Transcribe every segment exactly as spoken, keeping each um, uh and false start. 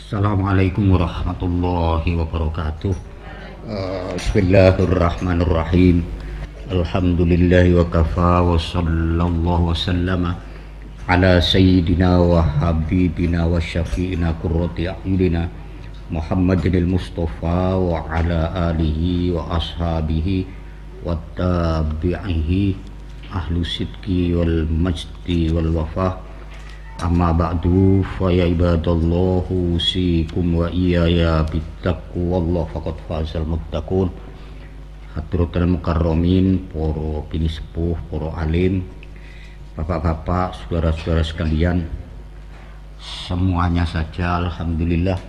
Assalamualaikum warahmatullahi wabarakatuh. Uh, Bismillahirrahmanirrahim. Alhamdulillahi wa kafa wa sallallahu wa sallama ala sayyidina wa habibina wa syafi'ina qurrati a'yunina Muhammadinil Mustafa wa ala alihi wa ashabihi wa tabi'ihi ahlu sidqi wal majdi wal wafah. Amma ba'du fa ya ibadallahu usikum wa iyaya bittaqwallah faqad fazal muttaqun. Hadratul mukarramin, para pinisepuh, para alim, bapak-bapak, saudara-saudara sekalian, semuanya saja alhamdulillah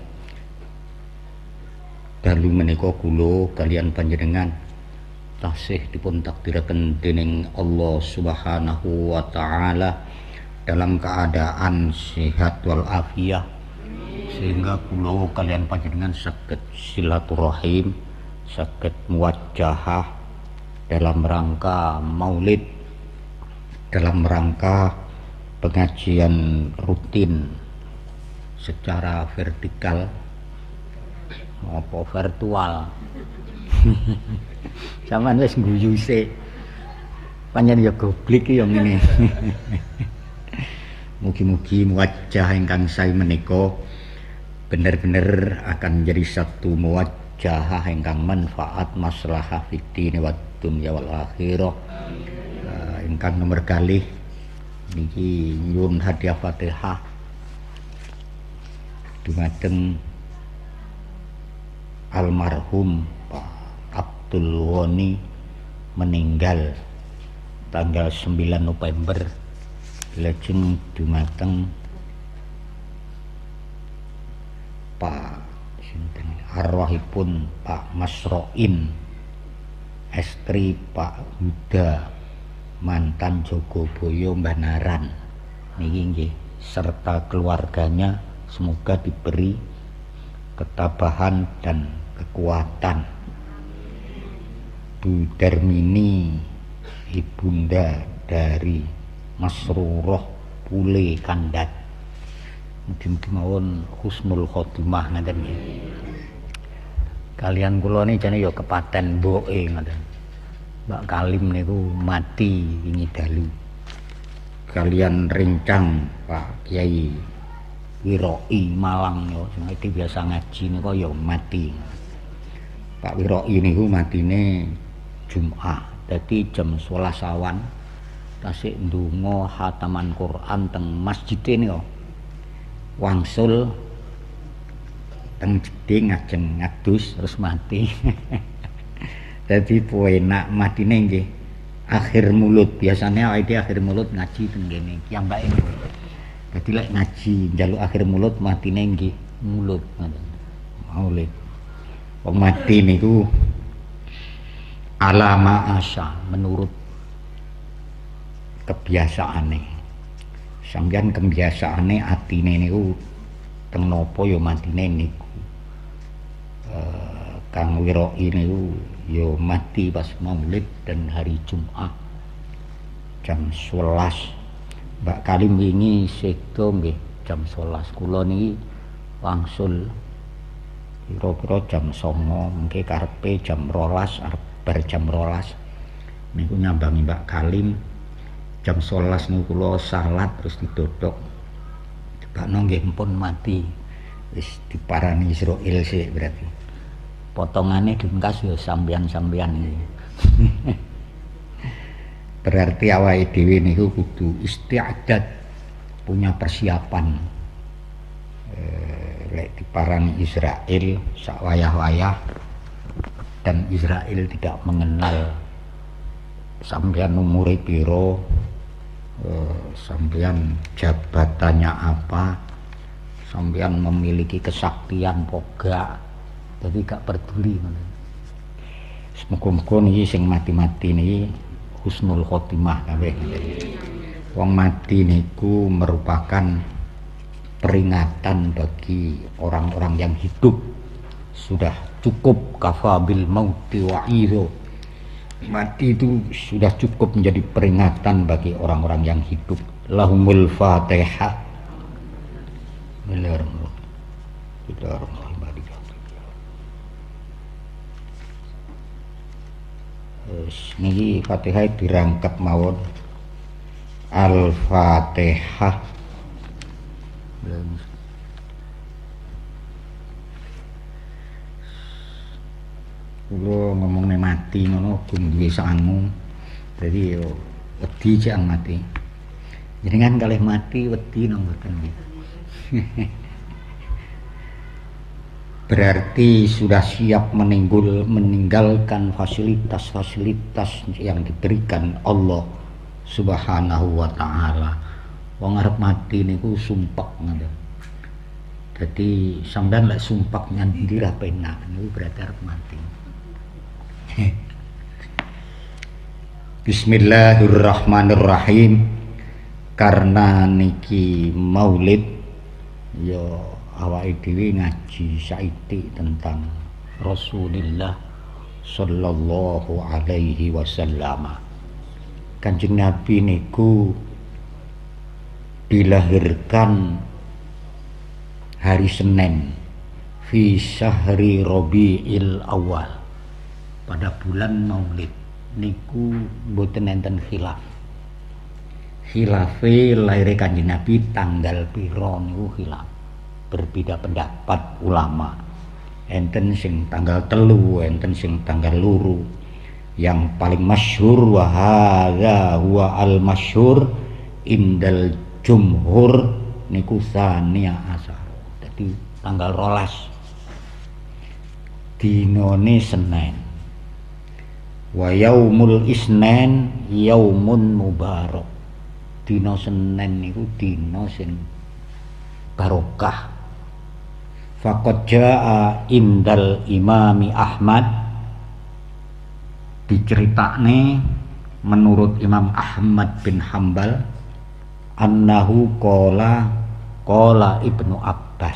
dalu menika kula kalian panjenengan tasih dipun takdiraken dening Allah Subhanahu wa taala dalam keadaan sehat wal afiah, sehingga kula kalian panjenengan saged silaturahim, saged muwajjahah dalam rangka maulid, dalam rangka pengajian rutin secara vertikal maupun virtual. Sampeyan wis guyu sik. Panjen ya goblik ya ngene. Mugi-mugi muwajjah ingkang sae menika bener-bener akan menjadi satu muwajjah ingkang manfaat maslahah fid din wa dunya wal akhirah. Uh, ingkang nomor kalih niki nyuwun hadiah Fatihah dumateng almarhum Pak Abdul Ghani meninggal tanggal sembilan November. Lajeng dumateng Pak sinten arwahipun Pak Masroin, estri Pak Huda mantan Jogoboyo Banaran niki nggih, serta keluarganya semoga diberi ketabahan dan kekuatan. Bu Darmini, ibunda dari Masrurah Pule Kandat, mugi-mugi mawon husnul khotimah ngaten nggih. Kalian kula niki jane ya kepaten mboke ngaten. Mbak Kalim niku mati wingi dalu. Kalian rencang Pak Kiai Wiroi Malang ya, sing biasa ngaji niku ya mati. Pak Wiroi niku matine Jumat, dadi jam sewelas awan tasik ndonga khataman Quran teng masjid niku. Wangsul teng jeding ngajeng ngadus terus mati. Dadi penak matine nggih akhir mulut. Biasanya awake akhir mulut ngaji teng kene kiyambake. Dadi lek ngaji njaluk akhir mulut matine nggih mulut ngoten. Maulid. Wong mati niku ala ma'asya, menurut kebiasaane. Sampeyan kebiasaane atine niku teng napa ya matine niku. E, Kang Wiroi niku ya mati pas Maulid dan hari Jumat jam sewelas. Mbak Kalim wingi sedo nggih jam sewelas. Kula niki wangsul kira-kira jam songo, mengke karepe jam rolas, arep bar jam rolas niku nyambangi Mbak Kalim. Jam sewelas niku kula salat terus didodok. Bakno nggih mpun mati. Wis diparani Israil sik berarti. Potongane dingkas ya sampeyan-sampeyan iki. Berarti awake dhewe niku kudu istiadat, punya persiapan. Eh, lek diparani Israil sak wayah-wayah dan Israel tidak mengenal sampeyan umure piro, eh, sampeyan jabatannya apa, sampeyan memiliki kesaktian poga, jadi gak peduli. Semoga-moga niki sing mati-mati niki husnul khotimah kabeh. Wong mati niku merupakan peringatan bagi orang-orang yang hidup. Sudah cukup kafabil mauti wa'izo. Mati itu sudah cukup menjadi peringatan bagi orang-orang yang hidup. Lahumul Fatihah. Wis niki Fatihah dirangkep mawon. Al-Fatihah. Kulo ngomongnya mati ngono gun duwe sangu. Dadi yo wedi cek mati. Jenengan kalih mati wedi nang mboten gitu. Berarti sudah siap meninggal, meninggalkan fasilitas-fasilitas yang diberikan Allah Subhanahu wa taala. Wong arep mati niku sumpek ngoten. Dadi sampean lek sumpek nyandi ra penak niku berarti arep mati. Bismillahirrahmanirrahim. Karena niki maulid ya awake dhewe ngaji saiki tentang Rasulullah sallallahu alaihi wasallam. Kanjeng Nabi niku dilahirkan hari Senin fi syahri Rabiul Awal. Pada bulan Maulid niku mboten enten khilaf. Khilafe laire Kanjeng Nabi tanggal pira niku khilaf. Berbeda pendapat ulama. Enten sing tanggal telu, enten sing tanggal luru. Yang paling masyhur wa hadza huwa al masyhur indal jumhur niku sania asar. Dadi tanggal rolas dinane Senin. Wa yaumul isnen yaumun mubarak. Dina Senin niku dina sing barokah. Faqad jaa indal Imami Ahmad, diceritakne menurut Imam Ahmad bin Hambal annahu qala qala Ibnu Abbas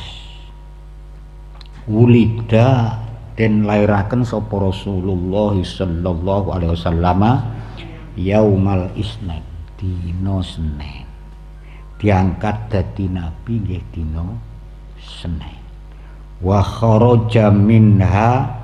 wulida den lairaken sapa Rasulullah sallallahu alaihi wasallam yaumal isnin dina Senin. Diangkat dadi nabi nggih dina Senin. Wa kharaja minha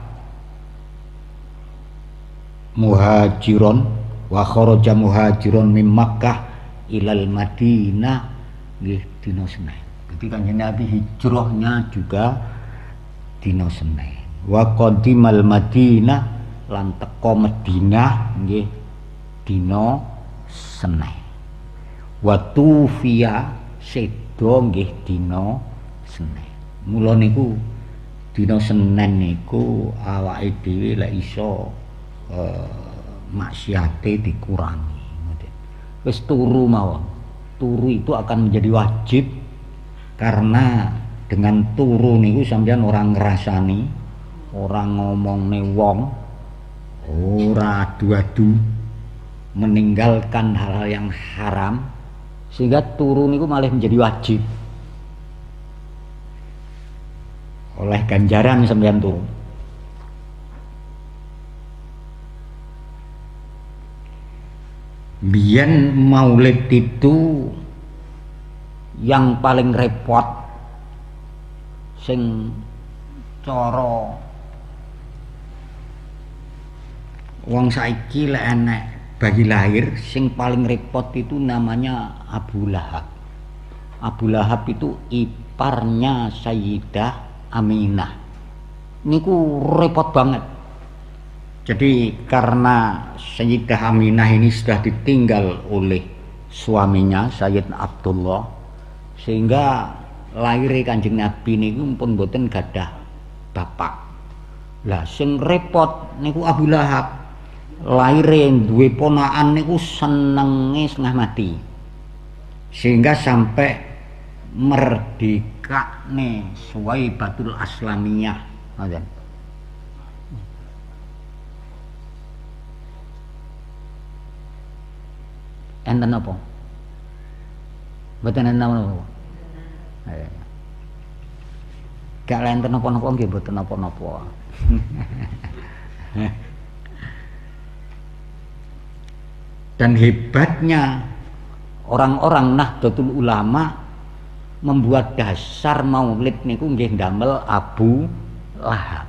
muhajiron wa kharaja muhajiron min Makkah ilal Madinah nggih dina Senin. Jadi Kanjeng Nabi hijrahnya juga dina Senin. Wa qadimal Madinah lan teka Madinah nggih dina Senin. Wa tufiya sedo nggih dina Senin. Mula niku dina Senin niku awake dhewe lek iso uh, maksiate dikurangi. Wis turu mawon. Turu itu akan menjadi wajib karena dengan turu niku sampeyan orang ngrasani, orang ngomongne wong, ora adu-adu, meninggalkan hal-hal yang haram, sehingga turu niku malah menjadi wajib. Oleh ganjaran sampeyan turu. Biyen maulid itu yang paling repot sing cara wong saiki lek enek bayi lahir sing paling repot itu namanya Abu Lahab. Abu Lahab itu iparnya Sayyidah Aminah. Niku repot banget. Jadi karena Sayyidah Aminah ini sudah ditinggal oleh suaminya Sayyid Abdullah, sehingga lahir Kanjeng Nabi niku pun mboten gadah bapak. Lah sing repot niku Abu Lahab. Lahire duwe ponakan niku senenge setengah mati. Sehingga sampai merdekane Suwaibatul Aslamiyah. Ngoten. Enten apa? Mboten enten apa? Gak enten napa-napa nggih mboten napa-napa. Dan hebatnya orang-orang Nahdlatul Ulama membuat dasar maulid niku nggih ndamel Abu Lahab.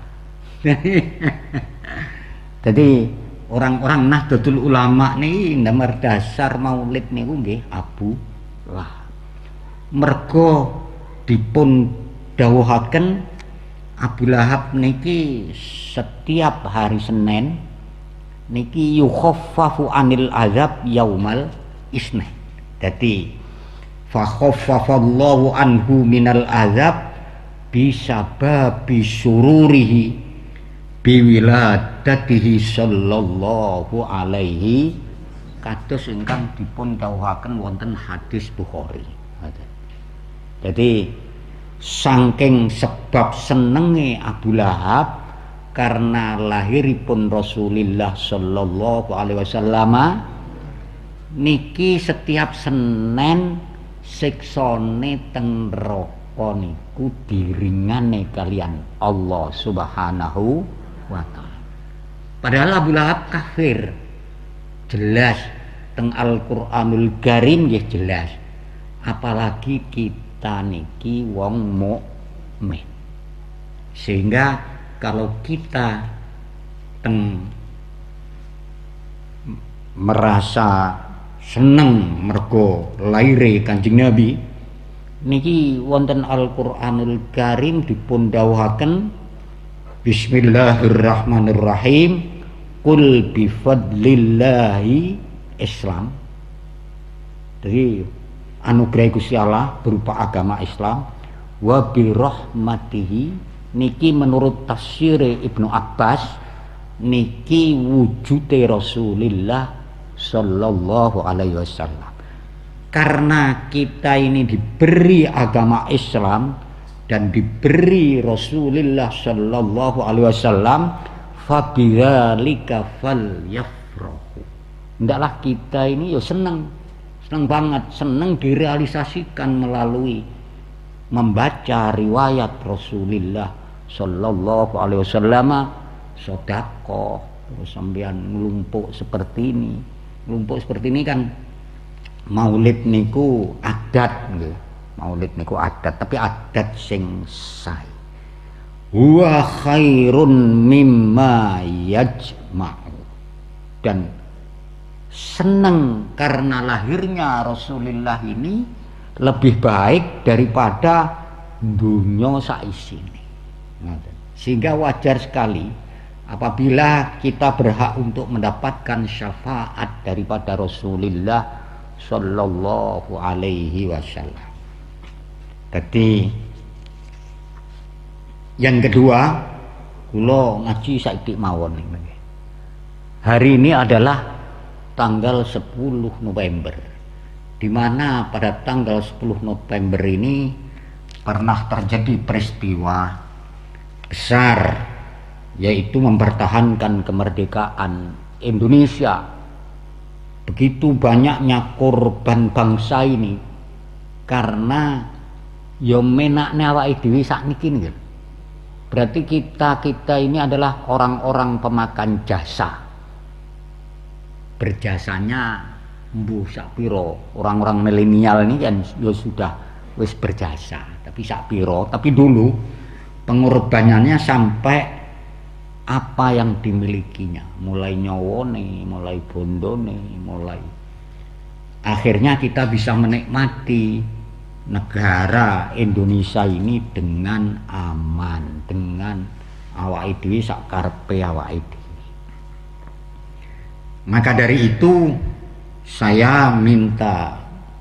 Jadi orang-orang Nahdlatul Ulama niki ndamel dasar maulid niku nggih Abu Lahab. Mergo dipun dawuhaken Abu Lahab niki setiap hari Senin niki yukhaffafu anil azab yaumal isnin. Jadi fa khaffafallahu anhu minal azab bisababi sururihi biwiladatihi sallallahu alaihi kados ingkang dipun dawuhaken wonten hadis Bukhari. Jadi saking sebab senenge Abu Lahab karena lahiripun Rasulullah sallallahu alaihi wasallam niki setiap Senin siksane teng neraka niku diringane kalian Allah Subhanahu wa taala. Padahal Abu Lahab kafir. Jelas teng Al-Qur'anul Karim nggih jelas. Apalagi kita niki wong mukmin. Sehingga kalau kita teng merasa seneng mergo laire Kanjeng Nabi niki wonten Al-Qur'anul Karim dipun dawuhaken Bismillahirrahmanirrahim qul bifadlillahi Islam. Jadi anugerah Gusti Allah berupa agama Islam wa birahmatihi niki menurut tafsir Ibnu Abbas niki wujude Rasulullah sallallahu alaihi wasallam. Karena kita ini diberi agama Islam dan diberi Rasulullah sallallahu alaihi wasallam fabidzalika falyafrahu. Hendaklah kita ini ya senang senang banget, senang direalisasikan melalui membaca riwayat Rasulullah sallallahu alaihi wasallam, sedekah, terus sampean nglumpuk seperti ini. Nglumpuk seperti ini kan maulid niku adat nggih. Maulid niku adat, tapi adat sing sae. Wa khairun mimma yajma'u. Dan senang karena lahirnya Rasulullah ini lebih baik daripada dunya saisine. Sehingga wajar sekali apabila kita berhak untuk mendapatkan syafaat daripada Rasulullah sallallahu alaihi wasallam. Jadi yang kedua, kula ngaji saiki mawon niki. Hari ini adalah tanggal sepuluh November, di mana pada tanggal sepuluh November ini pernah terjadi peristiwa besar, yaitu mempertahankan kemerdekaan Indonesia. Begitu banyaknya korban bangsa ini karena ya menakne awake dhewe sakniki nggih. Berarti kita kita ini adalah orang-orang pemakan jasa. Berjasanya mbuh sak piro, orang-orang milenial ini kan ya sudah wis berjasa, tapi sak piro, tapi dulu pengorbanannya sampai apa yang dimilikinya, mulai nyawone, mulai bondone, mulai akhirnya kita bisa menikmati negara Indonesia ini dengan aman, dengan awake dhewe sak karepe awake dhewe. Maka dari itu saya minta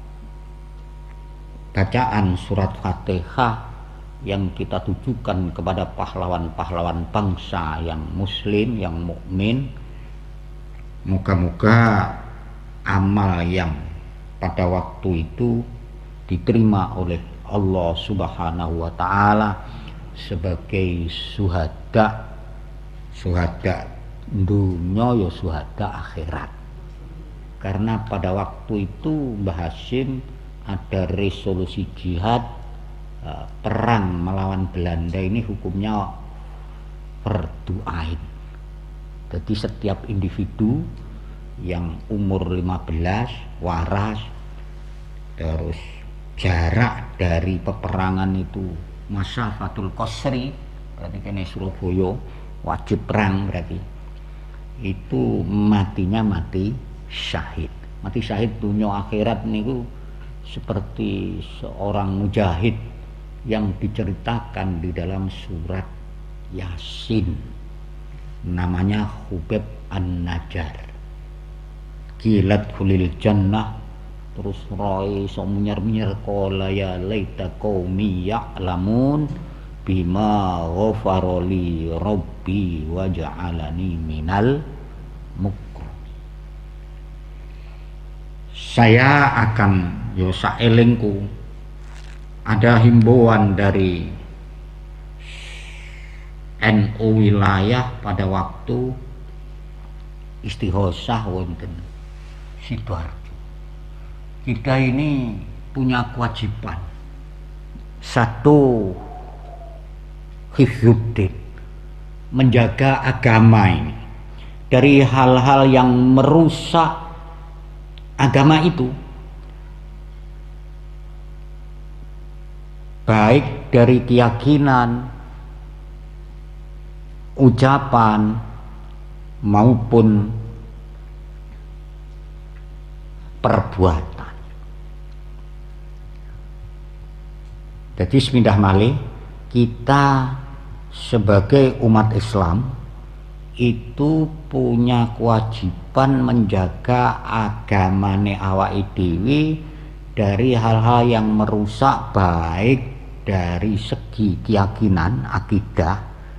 bacaan surat Fatihah yang kita tujukan kepada pahlawan-pahlawan bangsa yang muslim, yang mukmin. Moga-moga amal yang pada waktu itu diterima oleh Allah Subhanahu wa taala sebagai syuhada, syuhada dunia ya syuhada akhirat. Karena pada waktu itu Mbah Hasyim ada resolusi jihad, perang melawan Belanda ini hukumnya fardu ain. Jadi setiap individu yang umur lima belas waras terus jarak dari peperangan itu masafatul qasri, berarti kene Surabaya wajib perang, berarti itu matinya mati syahid. Mati syahid dunia akhirat niku seperti seorang mujahid yang diceritakan di dalam surat Yasin, namanya Hubeb An-Najjar. Kilat kulil jannah, terus roy so menyer-menyer qala ya laita qaumi ya'lamun bima ghafaroli rabbi wa ja'alani minal mukramin. Saya akan yo saelingku ada himbauan dari N U wilayah pada waktu istighosah wonten Sidoarjo. Kita ini punya kewajiban satu, hifdzuddin, menjaga agama ini dari hal-hal yang merusak agama itu, baik dari keyakinan, ucapan maupun perbuatan. Jadi semindah malih kita sebagai umat Islam itu punya kewajiban menjaga agamane awake dhewe dari hal-hal yang merusak, baik dari segi keyakinan, akidah,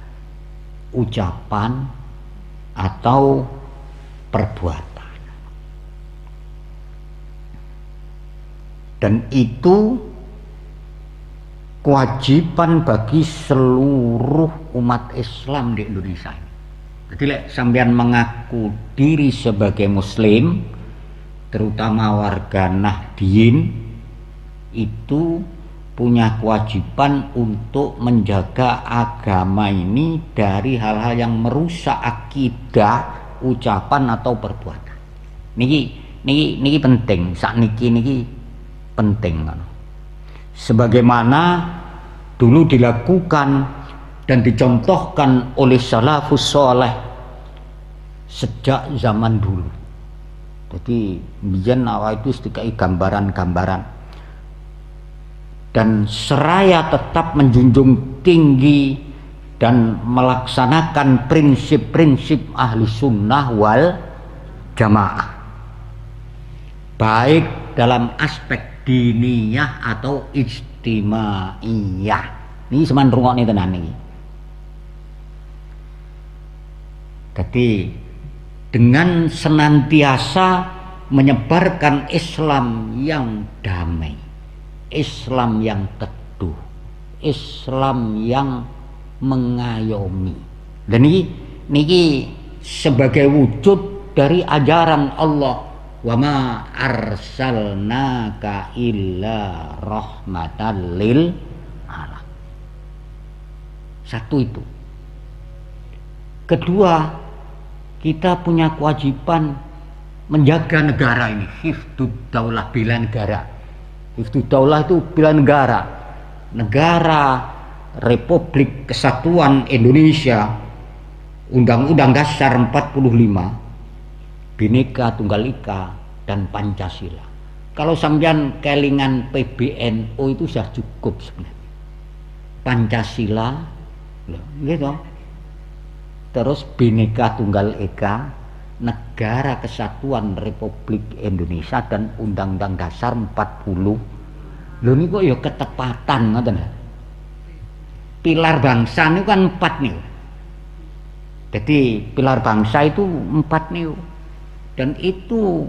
ucapan atau perbuatan. Dan itu kewajiban bagi seluruh umat Islam di Indonesia ini. Jadi lek sampean mengaku diri sebagai muslim, terutama warga Nahdien, itu punya kewajiban untuk menjaga agama ini dari hal-hal yang merusak akidah, ucapan atau perbuatan. Niki niki niki penting, sak niki niki penting kan. Sebagaimana dulu dilakukan dan dicontohkan oleh salafus saleh sejak zaman dulu. Jadi biyen awal itu sedikit gambaran-gambaran, dan seraya tetap menjunjung tinggi dan melaksanakan prinsip-prinsip ahli sunnah wal jamaah, baik dalam aspek diniyah atau ijtimaiyah. Ini seman rungokne tenan iki. Jadi dengan senantiasa menyebarkan Islam yang damai, Islam yang teduh, Islam yang mengayomi. Dan ini niki sebagai wujud dari ajaran Allah, wa ma arsalnaka illa rahmatan lil alamin. Satu itu. Kedua, kita punya kewajiban menjaga negara ini, hifdzud daulah, bela negara. Hifdzud daulah itu bela negara. Negara Republik Kesatuan Indonesia, Undang-Undang Dasar empat puluh lima, Bhinneka Tunggal Ika dan Pancasila. Kalau sampean kelingan P B N U itu sudah cukup sebenarnya. Pancasila, gitu. Terus Bhinneka Tunggal Ika, Negara Kesatuan Republik Indonesia, dan Undang-Undang Dasar empat puluh. Lho niku ya ketepatan ngoten. Pilar bangsa niku kan empat nih. Jadi pilar bangsa itu empat nih. Dan itu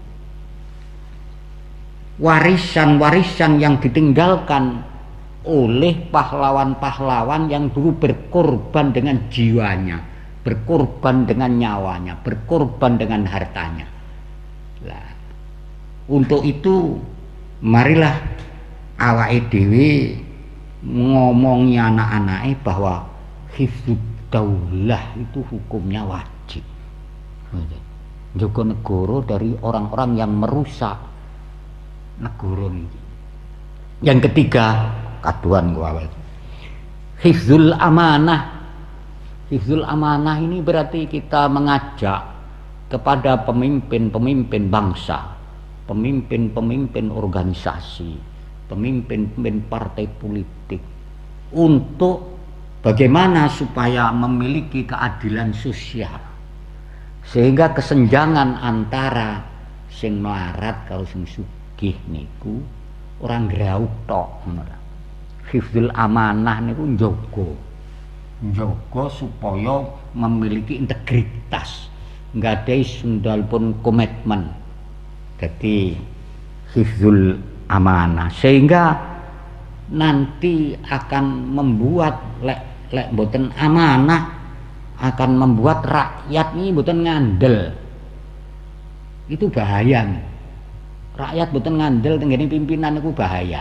warisan-warisan yang ditinggalkan oleh pahlawan-pahlawan yang dulu berkorban dengan jiwanya, berkorban dengan nyawanya, berkorban dengan hartanya. Nah, untuk itu marilah awake dhewe ngomongi anak-anake bahwa hifdzud daulah itu hukumnya wajib. Jaga negara dari orang-orang yang merusak negara ini. Yang ketiga, kaduan gua hifzul amanah. Hifzul amanah ini berarti kita mengajak kepada pemimpin-pemimpin bangsa, pemimpin-pemimpin organisasi, pemimpin-pemimpin partai politik untuk bagaimana supaya memiliki keadilan sosial, sehingga kesenjangan antara sing melarat kalau sing sugih niku orang grauk tok. Hifzul amanah niku njogo njogo supaya memiliki integritas, nggak ada sundal pun komitmen. Jadi hifzul amanah sehingga nanti akan membuat lek lek boten amanah akan membuat rakyat ini boten ngandel. Itu bahaya nih. Rakyat boten ngandel tenggene pimpinan itu bahaya.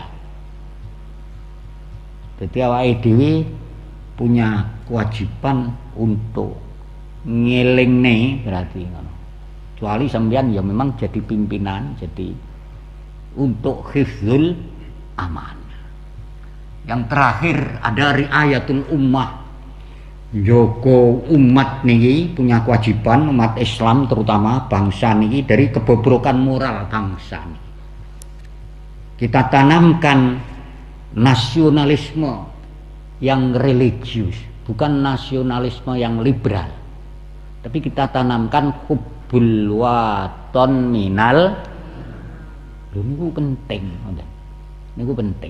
Jadi awake dhewe punya kewajiban untuk ngelingne berarti ngono. Kecuali sampean ya memang jadi pimpinan, jadi untuk hifzul aman. Yang terakhir ada riayatul ummah. Joko umat niki punya kewajiban, umat Islam terutama bangsa niki, dari kebobrokan moral bangsa niki. Kita tanamkan nasionalisme yang religius, bukan nasionalisme yang liberal, tapi kita tanamkan hubbul waton minal. Ini penting, ini penting.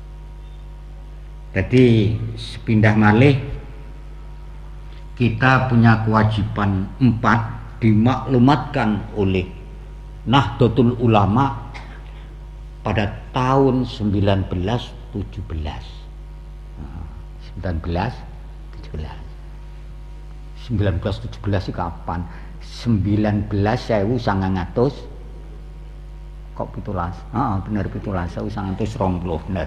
Jadi sepindah malih kita punya kewajiban empat dimaklumatkan oleh Nahdlatul Ulama pada tahun sembilan belas tujuh belas. sembilan belas tujuh belas. sembilan belas tujuh belas itu kapan? sembilan belas sewu sangang atus kok pitulas? Ah, bener pitulas sewu sangang atus rong puluh bener.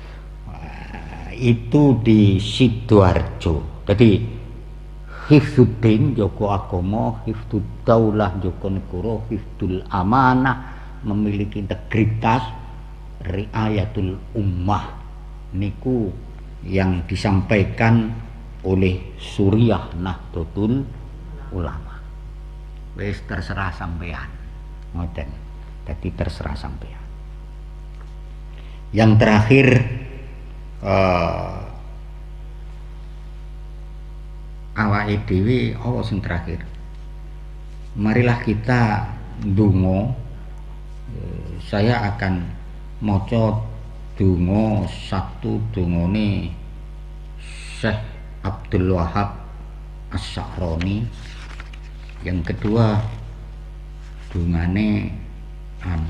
Itu di Sidoarjo. Jadi hifdzuddin jaga agama, hifdzud daulah jaga negara, hifdzul amanah memiliki integritas, riayatul ummah niku yang disampaikan oleh Suriah Nahdlatul Ulama. Wis terserah sampean. Ngoten. Jadi terserah sampean. Yang terakhir uh, awake dhewe apa sing terakhir? Marilah kita ndonga. Saya akan maca donga satu dongane Syekh Abdul Wahab As-Sa'roni. Yang kedua dongane um,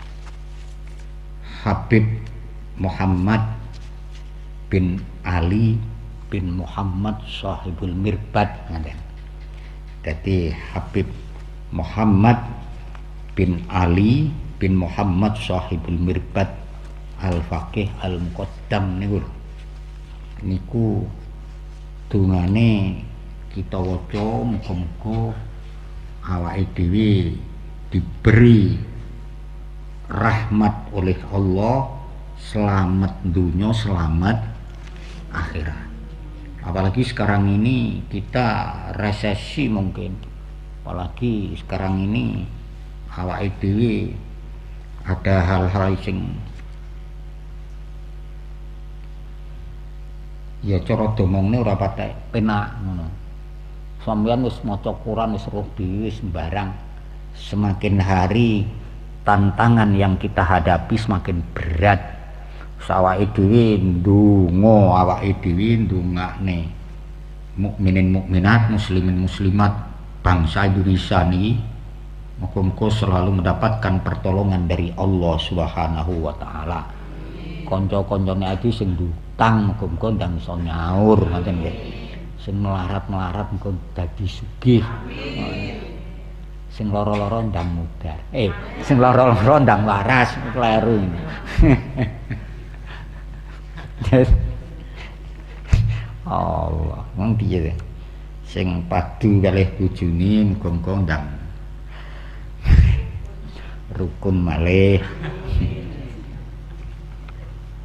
Habib Muhammad bin Ali bin Muhammad Sahibul Mirbad ngaten. Jadi Habib Muhammad bin Ali bin Muhammad Sahibul Mirbad Al-Faqih Al-Muqaddam niku. Niku dungane kita waca muga-muga awake dhewe diberi rahmat oleh Allah, selamat dunia, selamat akhirat. Apalagi sekarang ini kita resesi mungkin, apalagi sekarang ini awake dhewe ada hal-hal sing ya cara domongne ora patek penak ngono. Sampeyan wis maca Quran wis roh dhewe sembarang, semakin hari tantangan yang kita hadapi semakin berat. Awake dhewe ndonga, awake dhewe ndongakne mukminin mukminat, muslimin muslimat bangsa Indonesia niki muga-muga selalu mendapatkan pertolongan dari Allah Subhanahu wa taala. Kanca-kancane iki sing ndutang muga-muga ndang iso nyaur ngoten nggih. Sing melarat-melarat muga dadi sugih. Sing lara-lara ndang mudar. Eh, sing lara-lara ndang waras, kleru. Allah, wong piye sing padu kalih bojone muga-muga ndang rukun malih.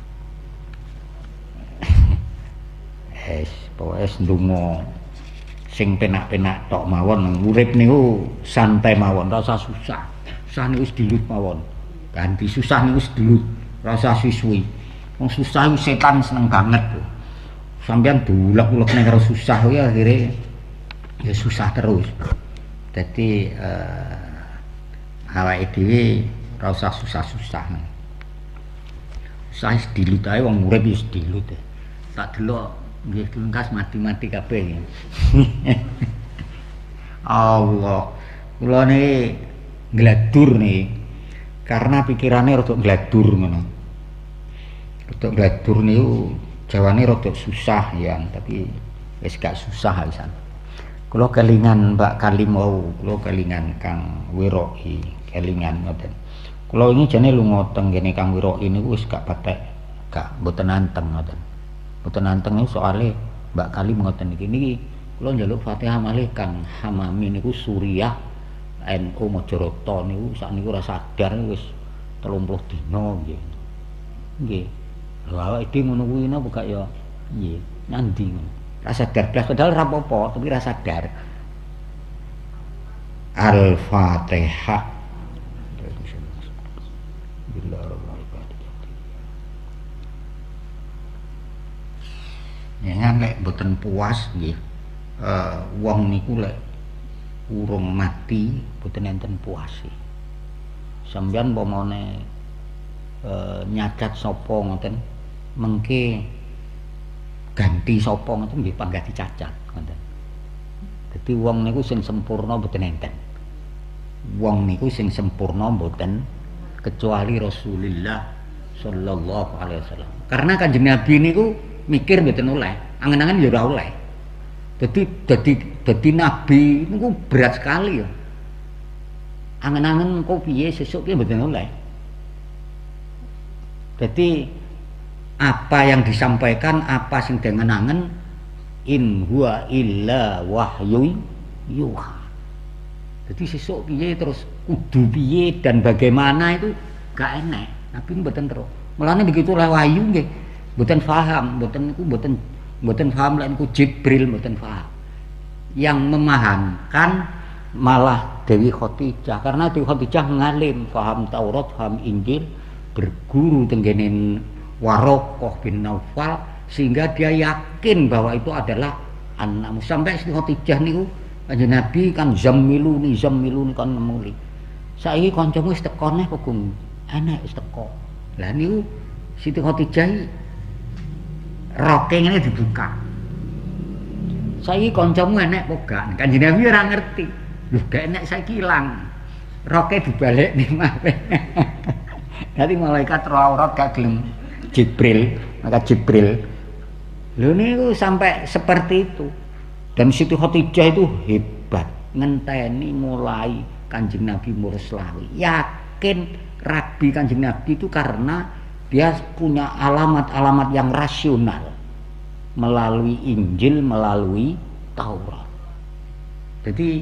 es, pokoke es ndonga sing penak-penak tok mawon, urip niku santai mawon, rasa susah. Susah niku wis dilut mawon. Ganti susah niku wis dilut, rasa suwi. Wong susah iku setan seneng banget. Sampeyan diulek-ulekne karo susah kuwi akhire ya susah terus. Dadi eh awake dhewe ora usah susah-susah. Susah wis dilut ae wong urip wis dilut. Tak delok nggih kelengkas mati-mati kabeh. Allah. Kula niki gladur nih. Karena pikirannya rada gladur ngono. Rada gladur niku jawane rada susah ya, tapi wis gak susah wisan. Kula kelingan Mbak Kalim wau, kula kelingan Kang Wiroi, kelingan ngoten. Kula ini jane lunga teng kene Kang Wiroi niku wis gak patek, gak mboten anteng ngoten. Mboten anteng niku soalé Mbak Kalim ngoten iki niki kula njaluk Fatihah malih Kang Hamami niku Suriah N U Majarata niku sakniku ora sadar wis telung puluh dina nggih. Nggih. Lha awake dhewe ngono kuwi napa gak ya nggih nyandi. Ora sadar blas padahal ora apa-apa tapi ora sadar. Al-Fatihah. Ya lek mboten puas nggih. Eh wong niku lek urung mati mboten enten puase. Sampeyan pomone eh nyacat sapa ngoten mengke ganti sapa ngoten nggih panggah dicacat ngoten. Dadi wong niku sing sempurna mboten enten. Wong niku sing sempurna mboten kecuali Rasulullah sallallahu alaihi wasallam. Karena Kanjeng Nabi niku mikir mboten oleh, angen-angen ya ora oleh. Dadi dadi dadi nabi niku berat sekali ya. Angen-angen kok piye sesuk piye mboten oleh. Dadi apa yang disampaikan, apa sing dengen-angen in huwa illa wahyu yuha. Jadi sesuk piye terus kudu piye dan bagaimana itu gak enak. Nabi mboten terus. Mulane begitu oleh wahyu nggih mboten paham, mboten niku mboten mboten paham lek niku Jibril mboten paham. Yang memahamkan malah Dewi Khadijah karena Dewi Khadijah ngalim, paham Taurat, paham Injil, berguru tenggene Warokoh bin Naufal sehingga dia yakin bahwa itu adalah anak. Sampai Siti Khadijah niku Kanjeng Nabi kan zammiluni zammiluni kan muli. Saiki kancamu wis teko neh kok enek wis teko. Lah niku Siti Khadijah roke ngene dibuka. Saiki kancamu enek apa gak? Kanjeng Nabi ora ngerti. Lho gak enek saiki ilang. Roke dibalekne malih. Dadi malaikat aurat gak gelem Jibril, maka Jibril. Lho niku sampai seperti itu. Dan Siti Khadijah itu hebat, ngenteni mulai Kanjeng Nabi umur selawi. Yakin rabi Kanjeng Nabi itu karena dia punya alamat-alamat yang rasional melalui Injil, melalui Taurat. Jadi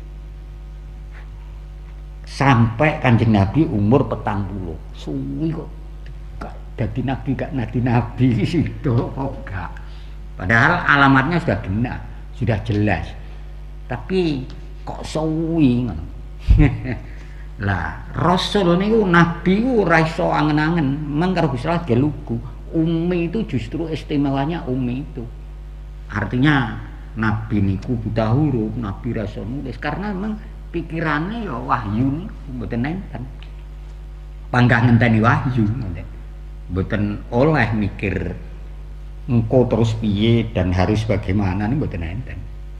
sampai Kanjeng Nabi umur petang puluh, suwi kok gak dadi nabi gak nadi nabi itu kok gak. Padahal alamatnya sudah benar, sudah jelas. Tapi kok suwi ngono. Lah Rasul niku nabi ku ora iso angen-angen, meng karo Gusti Allah ge lugu. Umi itu justru istimewanya umi itu. Artinya nabi niku buta huruf, nabi rasul nulis karena memang pikirannya ya wahyu niku mboten enten. Panggah ngenteni wahyu ngoten. Mboten oleh mikir engko terus piye dan harus bagaimana niku mboten enten.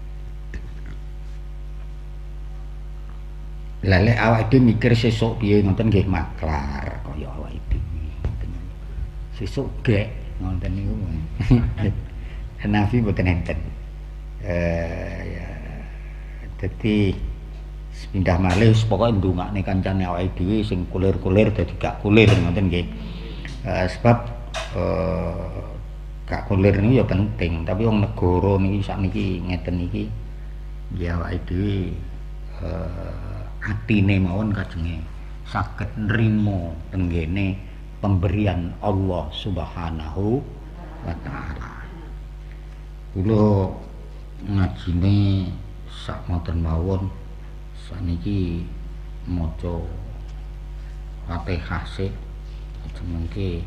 Lah lek awake dhewe mikir sesuk piye ngoten nggih maklar kaya awake dhewe ngoten. Sesuk gek ngoten niku. Nabi mboten enten. Eh ya dadi pindah malih pokoke ndongakne kancane awake dhewe sing kulir-kulir dadi gak kulir ngoten nggih. Eh sebab eh gak kulir niku ya penting, tapi wong negara niki sakniki ngeten iki ya awake dhewe eh atine mawon kajenge saged nrimo tenggene pemberian Allah Subhanahu wa taala. Kula ngajine sak moten mawon saniki maca Fatihah sik jenenge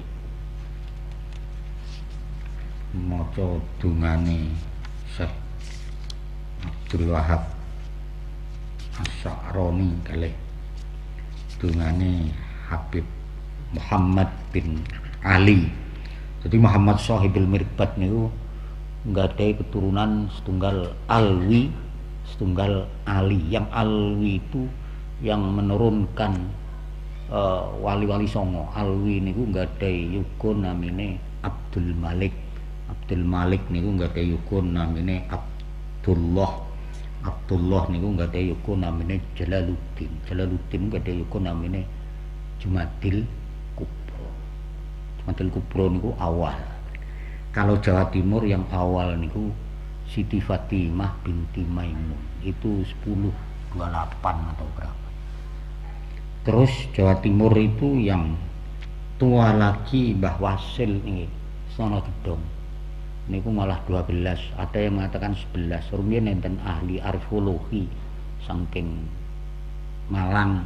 maca dungane Syekh Abdul Wahab As-Sa'roni kalih dungane Habib Muhammad bin Ali. Jadi Muhammad Shahibul Mirbat niku nggadahi keturunan setunggal Alwi, setunggal Ali. Yang Alwi itu yang menurunkan uh, wali-wali songo. Alwi niku nggadahi yuga namine Abdul Malik. Abdul Malik niku nggadahi yuga namine Abdullah. Abdullah niku nggadahi yuga namine Jalaluddin. Jalaluddin nggadahi yuga namine Jumadil Kubro. Jumadil Kubro niku awal. Kalau Jawa Timur yang awal niku Siti Fatimah binti Maimun, itu sepuluh dua puluh delapan atau berapa. Terus Jawa Timur itu yang tua lagi Mbah Wasil nih, Sono Gedong. Niku malah dua belas, ada yang mengatakan sebelas. Rumiyin enten ahli arkeologi saking Malang,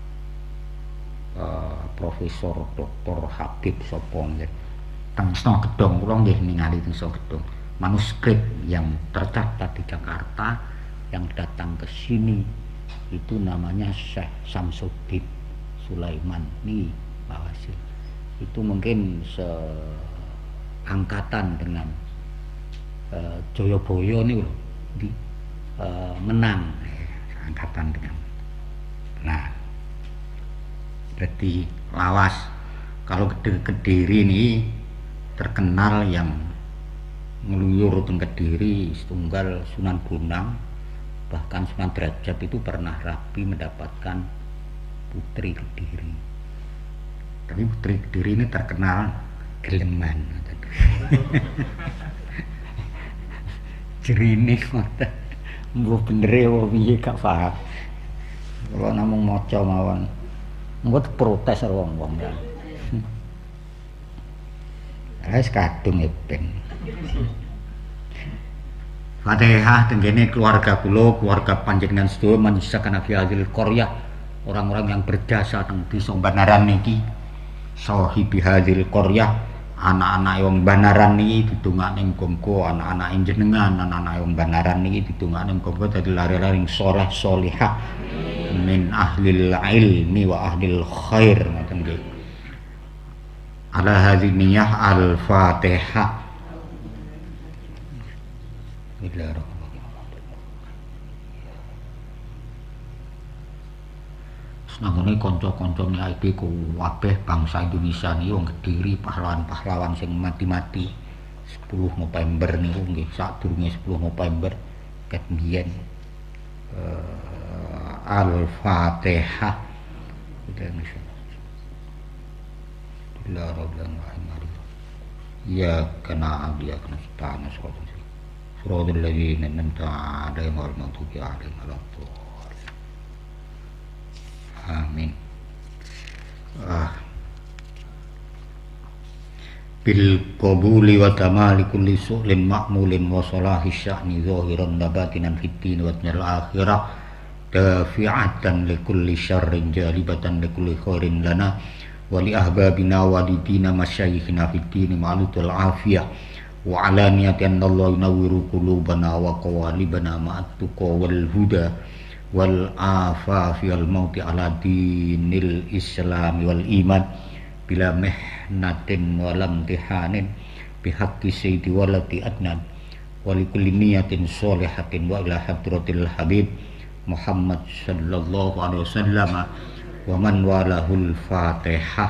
uh, Profesor Doktor Habib sapa nggih. Teng Sono Gedong kula nggih ningali teng Sono Gedong. Manuskrip yang tercatat di Jakarta yang datang ke sini itu namanya Syekh Samsuddin Sulaiman nih Pak Wasil. Itu mungkin seangkatan dengan uh, Joyoboyo nih loh di uh, Menang eh, angkatan dengan. Nah, jadi lawas kalau Kediri nih terkenal yang ngeluyur teng Kediri setunggal Sunan Bonang, bahkan Sunan Derajat itu pernah rapi mendapatkan putri Kediri. Tapi putri Kediri ini terkenal geleman. Jerine ngoten. Mbok bener wae piye gak paham. Kula namung maca mawon. Engko protes wong-wong kan. Wis kadung ben. Fatihah tenggene keluarga kula, keluarga panjenengan sedaya manjisaken fi hadil qaryah, orang-orang yang berjasa teng desa Banaran niki. Sahibi hadil qaryah, anak-anak wong Banaran niki didongakne muga-muga anak-anak jenengan, anak-anak wong Banaran niki didongakne muga-muga dadi lare-laring saleh salihah min ahlil ilmi wa ahlil khair ngoten nggih. Ala hadhihi niyah al-Fatihah. Senangane kanca-kancane A I B kabeh bangsa Indonesia niki wong Kediri, pahlawan-pahlawan sing mati-mati sepuluh November niku nggih, sadurunge sepuluh November ket biyen uh, al-Fatihah. Ya kana abdiya kana stana sawatun suradul ladzina an'amta 'alaihim ghairil maghdubi 'alaihim waladdallin. Amin. Ah. Bil qabuli wa tamali kulli su'lin ma'mulin wa salahi sya'ni zahiran nabatinan fid din wa dunyal akhirah dafi'atan li kulli syarrin jalibatan li kulli khairin lana wa li ahbabina wa li dina masyayikhina fid din ma'lutul afiyah wa ala niyati anna Allah yunawwiru qulubana wa qawalibana ma'at tuqa wal huda wal afafi wal mauti ala dinil islam wal iman bila mihnatin walam tihanin bihaqqi sayyidi walati adnan wa li kulli niyatin sholihatin wa ila hadratil habib Muhammad sallallahu alaihi wasallam wa man walahul Fatihah.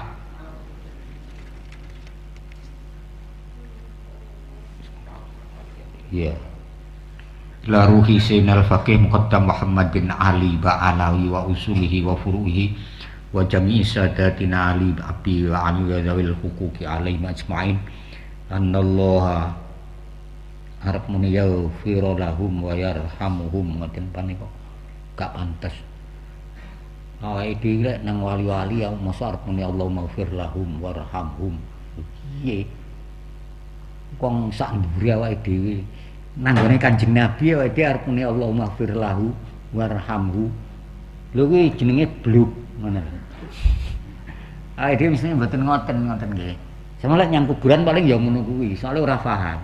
Ya. La ruhi sayyidina al-faqih muqaddam Muhammad bin Ali ba'alawi wa usulihi wa furu'ihi wa jami'i sadatina Ali abi wa ali wa zawil huquqi alaihim ajma'in annallaha harap muni yaghfira lahum wa yarhamuhum. Ngoten panika gak pantes awake dhewe lek nang wali-wali ya mosok arep muni Allahumma ighfir lahum warhamhum. Piye wong sak mburi awake dhewe nanggone Kanjeng Nabi awake dhewe arep muni Allahumma ighfir lahu warhamhu. Lho kuwi jenenge bluk ngono lho. Awake dhewe mesti mboten ngoten ngoten nggih. Semono nyang kuburan paling ya ngono kuwi, soalnya ora paham.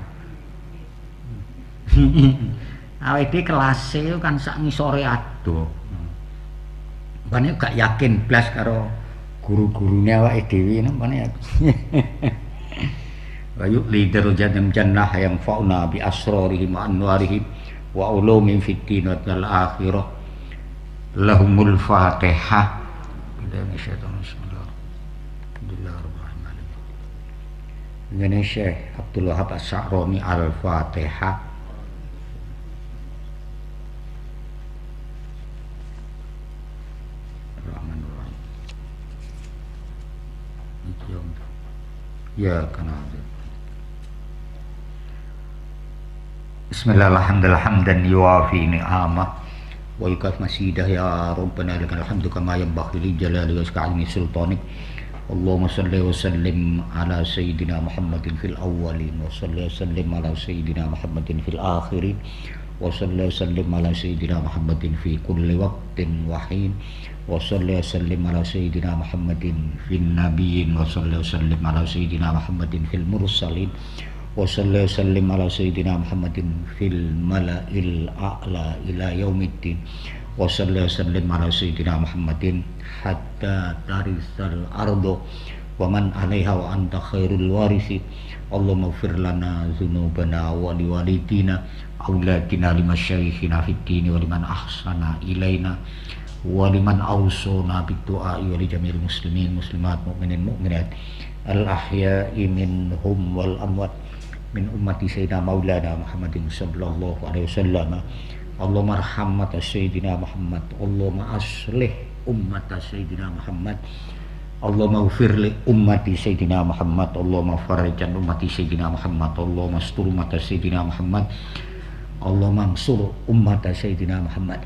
Awake dhewe kelase kan sak ngisore ado. Bane gak yakin blas karo guru-gurune awake dhewe nempane. Wa yu'li darajatan jannah yang fauna bi asrarihim wa anwarihim wa ulumihim fid din wal akhirah. Lahumul Fatihah. Bismillahirrahmanirrahim. Ini Syekh Abdul Wahab As-Sa'roni Al-Fatihah. Ya kana Bismillah, alhamdulillah hamdan yuafi ni'amah wa yukaf masidah ya Rabbana lakal hamdu kama yanbaghi li jalali wajhi sultanik. Allahumma salli wa sallim ala sayyidina Muhammadin fil awwalin wa salli wa sallim ala sayyidina Muhammadin fil akhirin wa salli wa sallim ala sayyidina Muhammadin fi kulli waqtin wa hin wa salli wa sallim ala sayyidina Muhammadin fil nabiyyin wa salli wa sallim ala sayyidina Muhammadin fil mursalin wa salli wa sallim ala sayyidina Muhammadin fil mala'il a'la ila yaumiddin wa salli wa sallim ala sayyidina Muhammadin hatta tarisal ardo wa man 'alaiha wa anta khairul warisi. Allahumma ighfir lana dzunubana wa liwalidina auladina limasyayikhina fid din wa liman ahsana ilaina wa liman awsana bid du'a wa li jami'il muslimin muslimat mu'minin mu'minat al ahya'i minhum wal amwat min ummati sayyidina maulana Muhammadin sallallahu alaihi wasallam. Allahumma arhammat sayyidina Muhammad, Allahumma aslih ummat sayyidina Muhammad, Allahumma ighfir li ummati sayyidina Muhammad, Allahumma farrijan ummati sayyidina Muhammad, Allahumma astur ummati sayyidina Muhammad, Allahumma ansur ummati sayyidina Muhammad.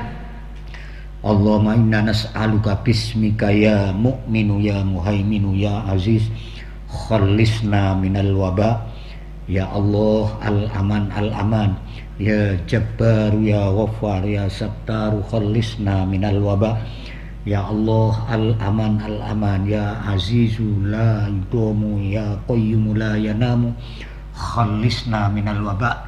Allahumma inna nas'aluka bismika ya mu'minu ya muhaiminu ya aziz khallisna minal waba. Ya Allah al-aman al-aman, ya Jabbaru ya Ghaffar ya Sattaru khallisna minal waba. Ya Allah al-aman al-aman, ya Azizu la yudomu ya Qayyumu la yanamu khallisna minal waba.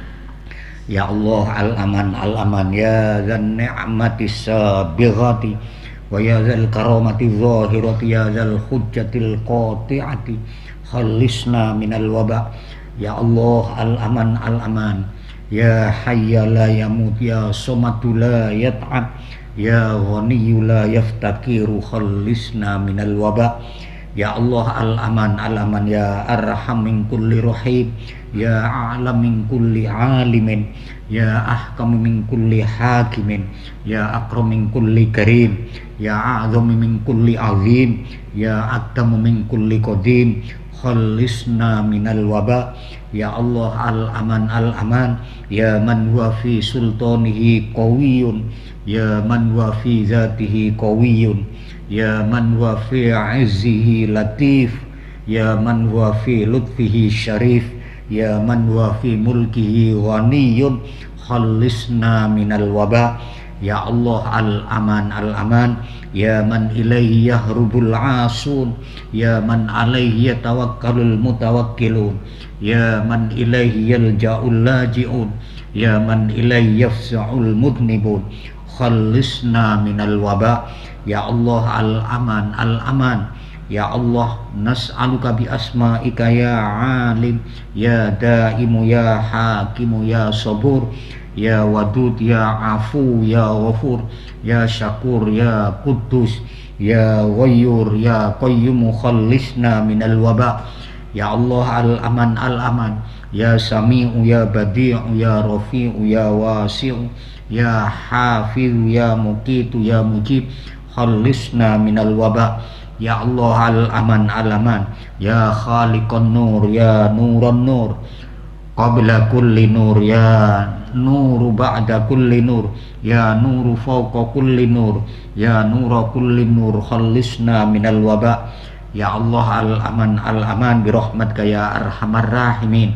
Ya Allah al-aman al-aman, ya Dzan ni'matis sabighati wa ya Dzal karamati zahirati ya Dzal hujjatil qati'ati khallisna minal waba. Ya Allah al-aman al-aman, ya Hayya la yamut ya Somadu la yat'ab ya Ghaniyyu la yaftakiru khallisna minal waba. Ya Allah al-aman al-aman, ya Arham min kulli rahim, ya A'lam min kulli alimin, ya Ahkam min kulli hakimin, ya Akram min kulli karim, ya A'zam min kulli azim, ya Aktam min kulli qadim khallisna minal waba. Ya Allah al-aman al-aman, ya man huwa fi sultanihi qawiyun, ya man huwa fi zatihi qawiyun, ya man huwa fi 'izzihi latif, ya man huwa fi lutfihi syarif, ya man huwa fi mulkihi ghaniyun khallisna minal waba. Ya Allah al-aman al-aman, ya man ilaihi yahrubul asun, ya man alaihi yatawakkalul mutawakkilun, ya man ilaihi yalja'ul laji'un, ya man ilaihi yafza'ul mudnibun khallisna minal waba. Ya Allah al-aman al-aman, ya Allah nas'aluka bi asma'ika ya alim, ya daimu ya hakimu ya sabur, ya wadud ya afu ya ghafur, ya syakur ya quddus, ya ghayyur ya qayyum khallisna minal waba. Ya Allah al-aman al-aman, ya sami'u ya badi'u ya rafi'u ya wasi'u, ya hafiz ya muqitu ya mujib khallisna minal waba. Ya Allah al-aman al-aman, ya khaliqan nur ya nuran nur qabla kulli nur, ya nuru ba'da kulli nur, ya nuru fawqa kulli nur, ya nura kulli nur khallisna minal waba. Ya Allah al-aman al-aman birahmatika ya arhamar rahimin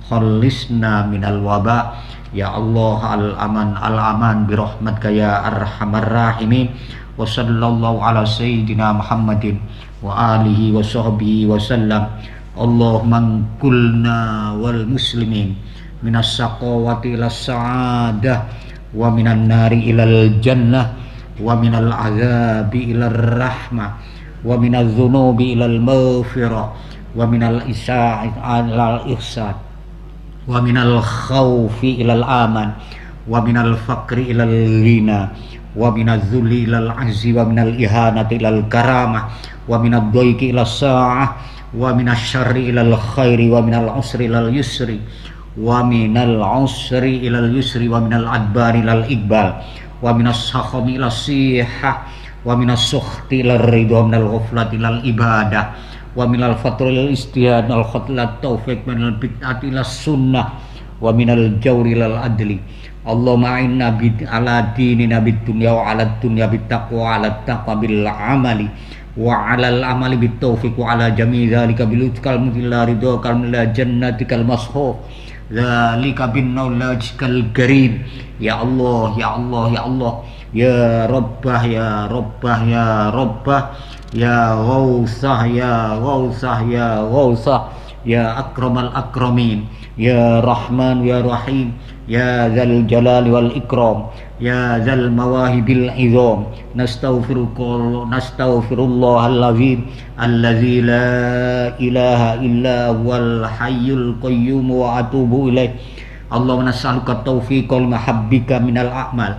khallisna minal waba. Ya Allah al-aman al-aman birahmatika ya arhamar rahimin. Wa sallallahu ala sayyidina Muhammadin wa alihi wa sahbihi wa sallam. Allahumma kulna wal muslimin minas saqawati ilas sa'adah wa minan nari ilal jannah wa minal azabi ilar rahmah wa minal dhunubi ilal maghfirah wa minal isa'i ilal ihsan wa minal khawfi ilal aman wa minal faqri ilal ghina wa minal dhulli ilal azzi wa minal ihanati ilal karamah wa minal dhaiki ilal sa'ah wa minal syarri ilal khairi wa minal usri ilal yusri wa minal usri ilal yusri wa minal adbari ilal iqbal wa minas sakhami ilal sihah wa minas sukhti ilal ridha wa minal ghuflati ilal ibadah wa minal fatri ilal istihad al khutlat taufiq minal bid'ati ilal sunnah wa minal jawri ilal adli. Allahumma inna bid ala dinina bid dunya wa ala dunya bit taqwa ala taqwa bil amali wa ala al amali bit taufiq wa ala jami' dzalika bil utkal mudilla ridha kal jannatikal mashuf dzalika bin naulajikal karim. Ya Allah ya Allah ya Allah ya rabbah ya rabbah ya rabbah ya ghausah ya ghausah ya ghausah ya akramal akramin ya rahman ya rahim ya dzal jalali wal ikram ya dzal mawahibil izam. Nastaghfirullah nastaghfirullahal azim allazi la ilaha illa huwal hayyul qayyum wa atubu ilaih. Allahumma nas'aluka taufiqal mahabbika minal a'mal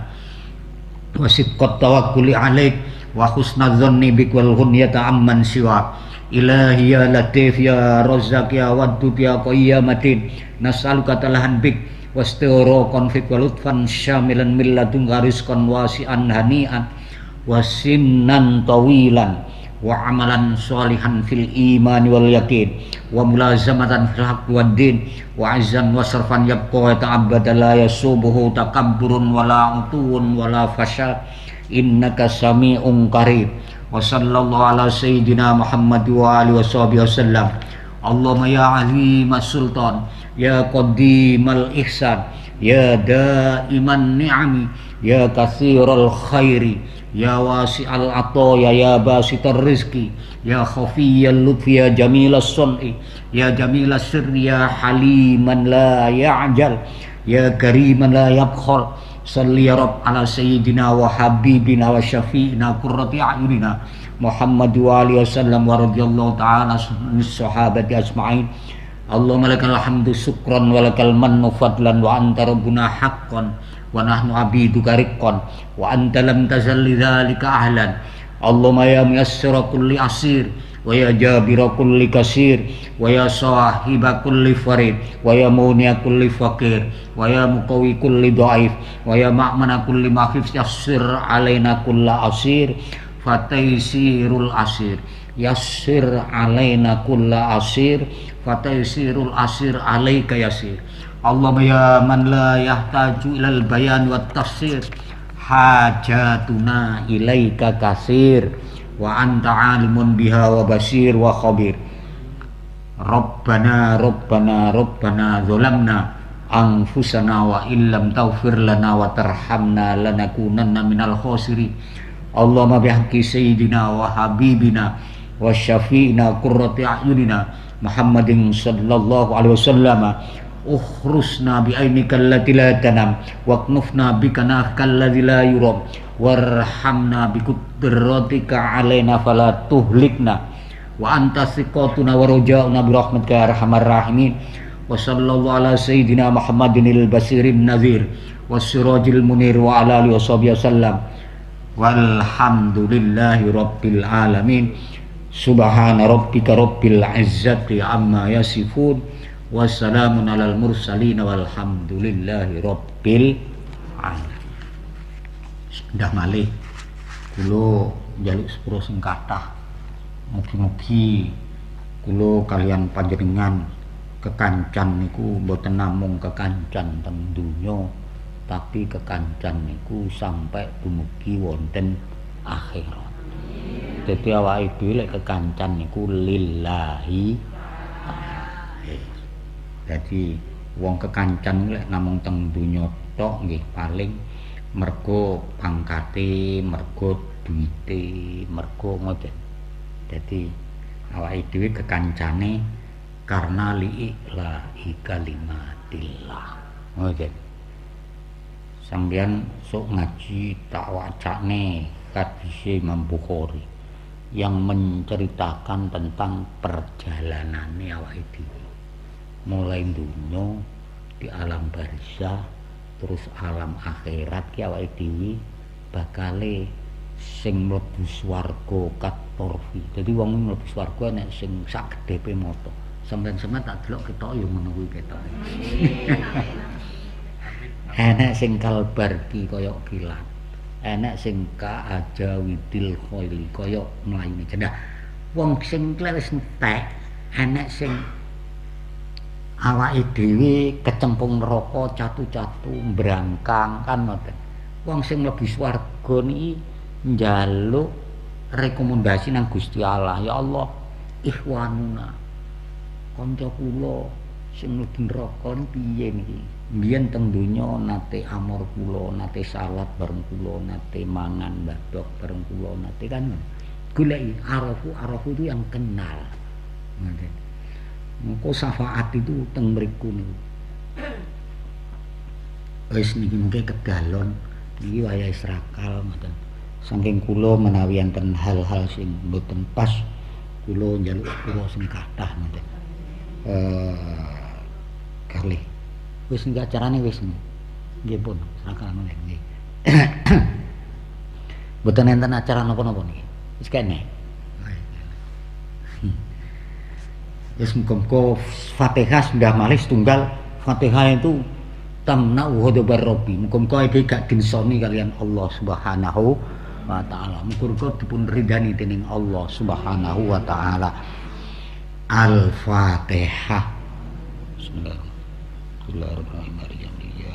wa sidqat tawakkuli alaik wa husnadz dhanni bik wal ghunyata amman siwa. Ilahi ya latif ya razzaq ya wadud ya qayyamatin nas'aluka talahan bik wastira konfik wa lutfan syamilan min ladunka rizqan wasi'an hani'an wa sinnan tawilan wa amalan sholihan fil iman wal yakin wa mulazamatan fil haqq wad din wa azzan wa sarfan yabqa ta'abbada la yasubuhu takabburun wala utuun wala fasha innaka sami'un qarib. Wa sallallahu ala sayyidina Muhammad wa alihi washabihi wasallam. Allahumma ya azimas sultan ya qadimal ihsan ya daiman ni'ami ya katsiral khairi ya wasi'al ataya ya basitar rizki ya khafiyal lutfi ya jamilas sun'i ya jamilas sirri ya haliman la ya'jal ya kariman la yabkhal. Salli ya Rabb ala sayyidina wa habibina wa syafi'ina qurrati a'yunina Muhammad wa alihi wasallam wa radhiyallahu ta'ala mis sahabati ajma'in. Allahumma lakal hamdu syukran wa lakal mannu fadlan wa anta rabbuna haqqan wa nahnu abiduka riqqan wa anta lam tazal lidzalika ahlan. Allahumma ya muyassira kulli asir wa ya jabira kulli kasir wa ya sahiba kulli farid wa ya muniya kulli faqir wa ya muqawi kulli dhaif wa ya ma'mana kulli mahfif yassir alaina kulla asir fataysirul asir yassir alaina kulla asir fataysirul asir alaika yasir. Allahumma ya man la yahtaju ilal bayan wat tafsir hajatuna ilaika kasir wa anta alimun biha wa basir wa khabir. Rabbana Rabbana Rabbana zalamna anfusana wa illam taghfir lana wa tarhamna lanakunanna minal khasirin. Allahumma bihaqqi sayyidina wa habibina wa syafi'ina qurrati a'yunina Muhammadin sallallahu alaihi wasallam ukhrusna bi ainika allati la tanam waqnufna bika nafkal ladzi la yuram warhamna bi qudratika alaina fala tuhlikna wa anta siqatuna wa rajauna bi rahmatika ya arhamar rahimin. Wa sallallahu ala sayyidina Muhammadinil basirin nadhir wassirajil munir wa ala alihi washabihi wasallam walhamdulillahi rabbil alamin. Subhana rabbika rabbil izzati amma yasifun wassalamun alal mursalin walhamdulillahi rabbil alamin. Sudah malih kula njaluk sepuro sing kathah mugi-mugi kula kalian panjenengan kekancan niku mboten namung kekancan teng donya tapi kekancan niku sampai dumugi wonten akhirat. Dadi awake dhewe lek kekancan niku lillahi. Jadi wong kekancan lek namung teng donya tok nggih paling mergo pangkate, mergo duwite, mergo ngoten. Dadi awake dhewe kekancane karena li'ilahi kalimatillah. Ngoten. Sampeyan sok ngaji tak wacane hadis Imam Bukhari yang menceritakan tentang perjalanannya awake dhewe. Mulai dunya di alam barzah terus alam akhirat ki awake dhewe bakale sing mlebu swarga katorfi. Dadi wong mlebu swarga nek sing sak gedhepe mata. Sampeyan-sampeyan tak delok ketok ya ngono kuwi ketok. Enek sing kalbarki kaya kilat. Enek sing ka aja widil khoili kaya mlayune cendah. Wong sing wis entek, enek sing awake dhewe kecemplung neraka catu-catu mbrangkang kan ngoten. Wong sing mlebu swarga niki njaluk rekomendasi nang Gusti Allah. Ya Allah, ikhwanuna kanca kula sing mlebu neraka niki piye niki? Mbiyen teng donya nate amor kula, nate salat bareng kula, nate mangan mbadok bareng kula, nate kan goleki arafu arafu itu yang kenal. Ngoten. Engko syafaat itu teng mriku niku. Wis niki mengke kedalon iki wayahe srakal ngoten. Saking kula menawi enten hal-hal sing mboten pas kula njaluk kula sing kathah ngoten. Eh kalih. Wis niki acarane wis nggih pun srakal ngoten nggih. Mboten enten acara napa-napa niki. Wis kene. Yes, muga-muga Fatihah sudah malih setunggal. Fatihah itu tamna'u ghadabar rabbi. Muga-muga iki gak dinsoni kalian Allah Subhanahu wa taala. Muga-muga dipun ridani dening Allah Subhanahu wa taala. Al-Fatihah. Bismillahirrahmanirrahim.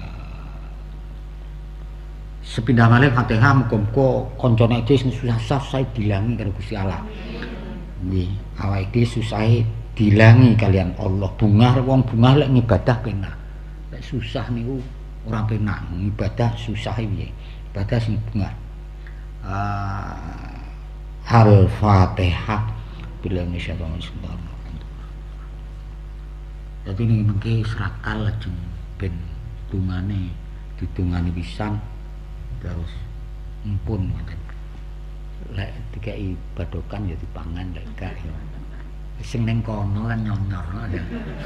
Sepindah malih Fatihah muga-muga kancane iki sing susah-susah dilangi karo Gusti Allah. Nggih, awake iki susahe dilangi kalian Allah. Bungah wong bungah lek ngibadah penak. Lek susah niku ora penak. Ibadah susah piye? Ibadah sing bungah. Uh, Al-Fatihah bila nisyatan sebentar. Jadi ini mengke serakal lajeng ben dungane didungani pisan terus empun ngoten. Lek dikai badokan ya dipangan lek gak ya. Sing ning kono kan nyonyor ada.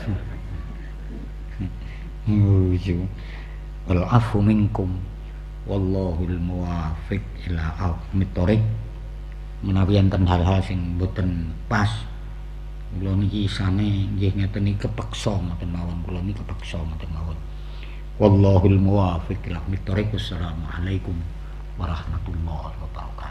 Nguju. Wal afu minkum wallahul muwafiq ila aqwamit thoriq. Menawi enten hal-hal sing mboten pas kula niki isane nggih ngeten iki kepeksa ngoten mawon, kula niki kepeksa ngoten mawon. Wallahul muwafiq ila aqwamit thoriq. Wassalamualaikum warahmatullahi wabarakatuh.